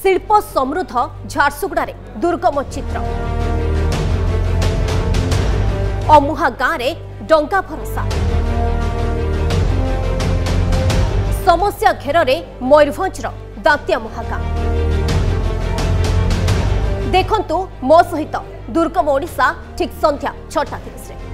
शिल्प समृद्ध झारसुगुड़े दुर्गम चित्र अमुहा गाँव में डंगा भरोसा समस्या घेर मयूरभंजर दांतियामुहा गाँ देखंतु मो सहित दुर्गम ओडिशा ठीक संध्या 6:30।